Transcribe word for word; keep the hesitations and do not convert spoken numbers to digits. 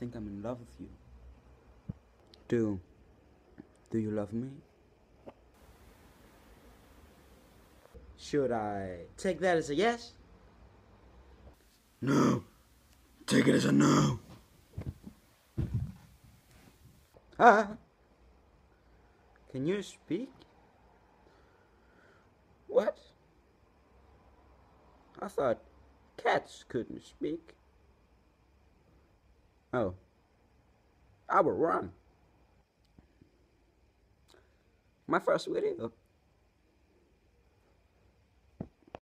think I'm in love with you. Do, do you love me? Should I take that as a yes? No. Take it as a no. Ah. Can you speak? What? I thought cats couldn't speak. Oh. I was wrong. My first video